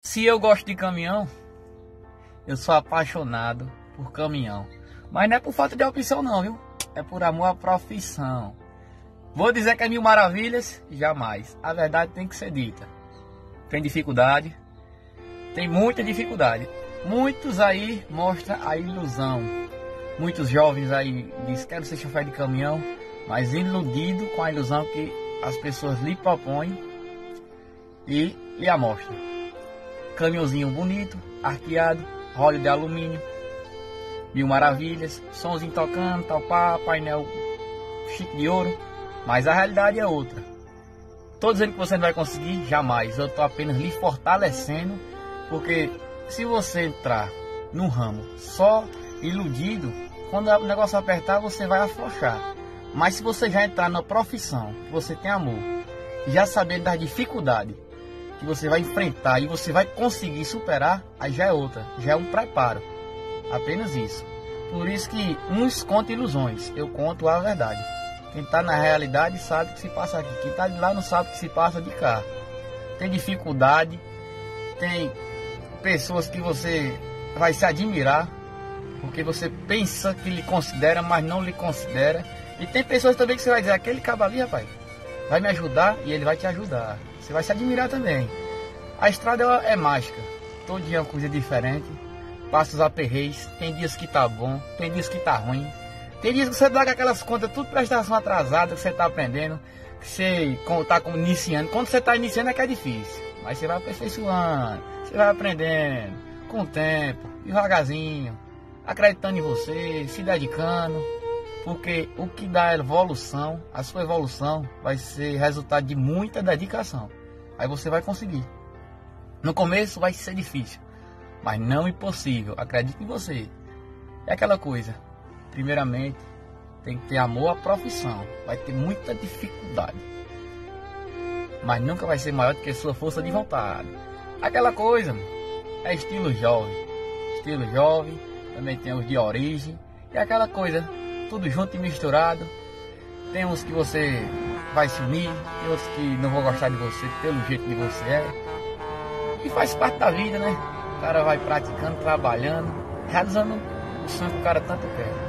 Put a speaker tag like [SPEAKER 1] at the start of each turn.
[SPEAKER 1] Se eu gosto de caminhão, eu sou apaixonado por caminhão. Mas não é por falta de opção não, viu? É por amor à profissão. Vou dizer que é mil maravilhas? Jamais. A verdade tem que ser dita. Tem dificuldade. Tem muita dificuldade. Muitos aí mostram a ilusão. Muitos jovens aí dizem que quero ser chofer de caminhão, mas iludido com a ilusão que as pessoas lhe propõem e lhe amostram. Caminhãozinho bonito, arqueado, óleo de alumínio, mil maravilhas, somzinho tocando, tal pá, painel chique de ouro, mas a realidade é outra. Tô dizendo que você não vai conseguir, jamais. Eu tô apenas lhe fortalecendo, porque se você entrar no ramo só iludido, quando o negócio apertar, você vai afrouxar. Mas se você já entrar na profissão, que você tem amor, já sabendo das dificuldades que você vai enfrentar e você vai conseguir superar, aí já é outra, já é um preparo. Apenas isso. Por isso que uns contam ilusões, eu conto a verdade. Quem está na realidade sabe o que se passa aqui, quem está de lá não sabe o que se passa de cá. Tem dificuldade, tem pessoas que você vai se admirar, porque você pensa que lhe considera, mas não lhe considera. E tem pessoas também que você vai dizer, aquele cabo ali, rapaz, vai me ajudar e ele vai te ajudar. Você vai se admirar também. A estrada é mágica. Todo dia é uma coisa diferente. Passa os aperreios. Tem dias que tá bom, tem dias que tá ruim. Tem dias que você dá aquelas contas, tudo prestação atrasada, que você tá aprendendo, que você tá iniciando. Quando você tá iniciando é que é difícil. Mas você vai aperfeiçoando, você vai aprendendo, com o tempo, devagarzinho, acreditando em você, se dedicando. Porque o que dá evolução, a sua evolução vai ser resultado de muita dedicação. Aí você vai conseguir. No começo vai ser difícil, mas não impossível. Acredite em você. É aquela coisa. Primeiramente, tem que ter amor à profissão. Vai ter muita dificuldade, mas nunca vai ser maior do que a sua força de vontade. Aquela coisa é estilo jovem. Estilo jovem, também tem os de origem. E aquela coisa, tudo junto e misturado. Tem uns que você vai se unir, tem outros que não vão gostar de você pelo jeito que você é. E faz parte da vida, né? O cara vai praticando, trabalhando, realizando o sonho que o cara tanto quer.